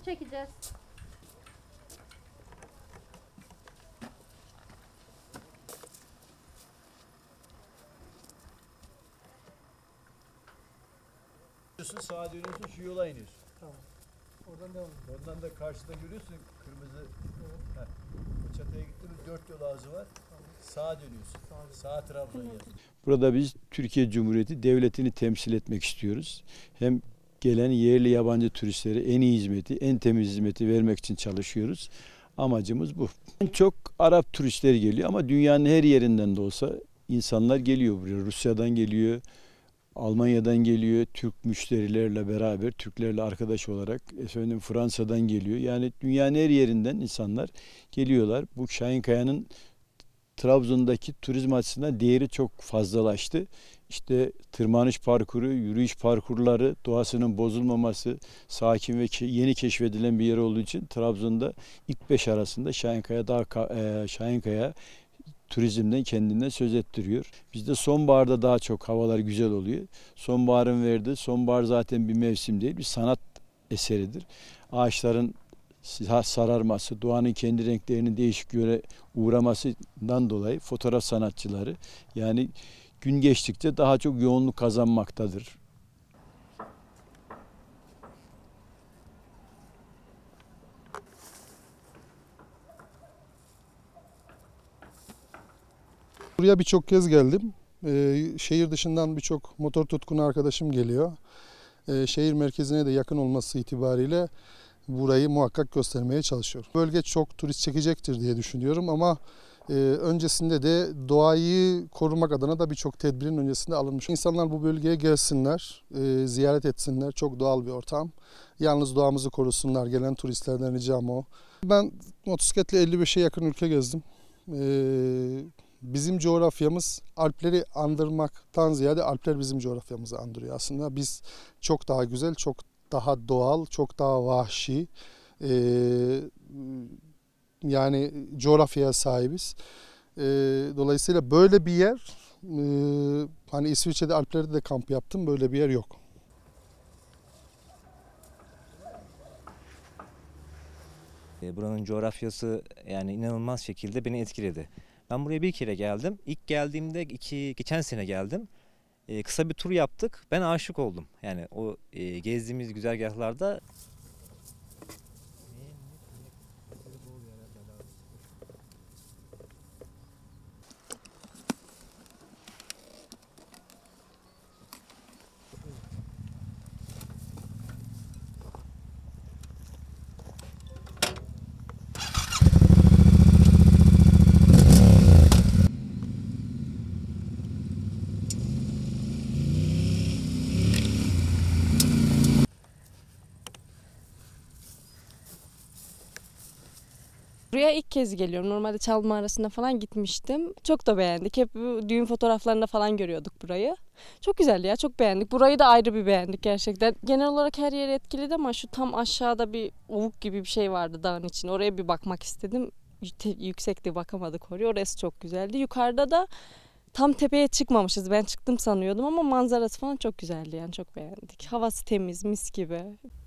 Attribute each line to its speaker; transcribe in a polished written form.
Speaker 1: çekeceğiz.
Speaker 2: Sağa dönüyorsun, şu yola iniyorsun.
Speaker 3: Tamam. Oradan devam edelim.
Speaker 2: Oradan da karşıda görüyorsun kırmızı. Evet. O çatıya gittiğimiz 4 yol ağzı var.
Speaker 3: Tamam.
Speaker 2: Sağa dönüyorsun. Sağ Trabzon yazıyor.
Speaker 4: Burada biz Türkiye Cumhuriyeti Devleti'ni temsil etmek istiyoruz. Hem gelen yerli yabancı turistlere en iyi hizmeti, en temiz hizmeti vermek için çalışıyoruz. Amacımız bu. En çok Arap turistler geliyor ama dünyanın her yerinden de olsa insanlar geliyor buraya. Rusya'dan geliyor, Almanya'dan geliyor, Türk müşterilerle beraber, Türklerle arkadaş olarak Fransa'dan geliyor. Yani dünyanın her yerinden insanlar geliyorlar. Bu Şahinkaya'nın Trabzon'daki turizm açısından değeri çok fazlalaştı. İşte tırmanış parkuru, yürüyüş parkurları, doğasının bozulmaması, sakin ve yeni keşfedilen bir yer olduğu için Trabzon'da ilk 5 arasında Şahinkaya turizmden kendinden söz ettiriyor. Bizde sonbaharda daha çok havalar güzel oluyor. Sonbaharın verdiği, sonbahar zaten bir mevsim değil, bir sanat eseridir. Ağaçların sararması, doğanın kendi renklerinin değişik yöne uğramasından dolayı fotoğraf sanatçıları yani gün geçtikçe daha çok yoğunluk kazanmaktadır.
Speaker 3: Buraya birçok kez geldim. Şehir dışından birçok motor tutkunu arkadaşım geliyor. Şehir merkezine de yakın olması itibariyle burayı muhakkak göstermeye çalışıyorum. Bölge çok turist çekecektir diye düşünüyorum ama öncesinde de doğayı korumak adına da birçok tedbirin öncesinde alınmış. İnsanlar bu bölgeye gelsinler, ziyaret etsinler. Çok doğal bir ortam. Yalnız doğamızı korusunlar. Gelen turistlerden ricam o. Ben motosikletle 55'e yakın ülke gezdim. Bizim coğrafyamız Alpleri andırmaktan ziyade Alpler bizim coğrafyamızı andırıyor aslında. Biz çok daha güzel, çok daha doğal, çok daha vahşi yani coğrafyaya sahibiz. Dolayısıyla böyle bir yer, hani İsviçre'de Alplerde de kamp yaptım, böyle bir yer yok.
Speaker 5: Buranın coğrafyası yani inanılmaz şekilde beni etkiledi. Ben buraya bir kere geldim. İlk geldiğimde geçen sene geldim. Kısa bir tur yaptık. Ben aşık oldum. Yani o gezdiğimiz güzergahlarda
Speaker 6: Buraya ilk kez geliyorum. Normalde Çalma arasında falan gitmiştim. Çok da beğendik. Hep bu düğün fotoğraflarında falan görüyorduk burayı. Çok güzeldi ya, çok beğendik. Burayı da ayrı bir beğendik gerçekten. Genel olarak her yeri etkiledi ama şu tam aşağıda bir ovuk gibi bir şey vardı dağın içinde. Oraya bir bakmak istedim. Yüksekti, bakamadık oraya. Orası çok güzeldi. Yukarıda da tam tepeye çıkmamışız. Ben çıktım sanıyordum ama manzarası falan çok güzeldi yani, çok beğendik. Havası temiz, mis gibi.